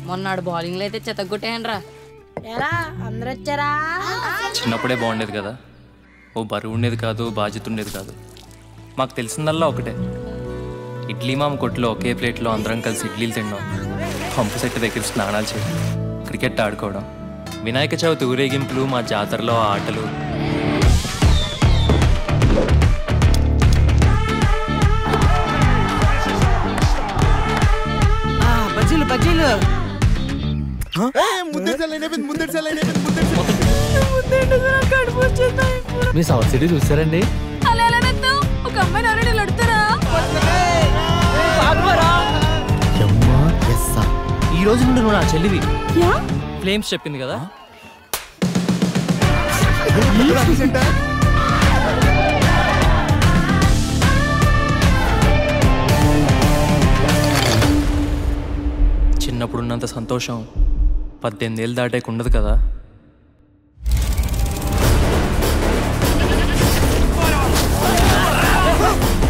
మొన్నాడు బౌలింగ్ లో అయితే చెతగొట్టేయండ్రా. ఎరా అందరు వచ్చారా? చిన్నప్పుడే బాగుండేది కదా, ఓ బరువు ఉండేది కాదు, బాధ్యత ఉండేది కాదు. మాకు తెలిసిందల్లా ఒకటే, ఇడ్లీ మామ కొట్లో ఒకే ప్లేట్లో అందరం కలిసి ఇడ్లీలు తినడం, పంపు సెట్ దగ్గర స్నానాలు చేయడం, క్రికెట్ ఆడుకోవడం, వినాయక చవితి ఊరేగింపులు, మా జాతరలో ఆటలు. బజ్జీలు మీ సౌత్ సిటీ చూసారండి? ఒక అమ్మాయిని ఆల్రెడీ అడుగుతారా? ఈ రోజు నుండి నువ్వు నా చెల్లివి. ఫ్లేమ్స్ చెప్పింది కదా. చిన్నప్పుడున్నంత సంతోషం 18 ఏళ్ళు దాటాక ఉండదు కదా.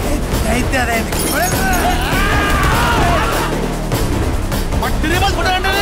అయితే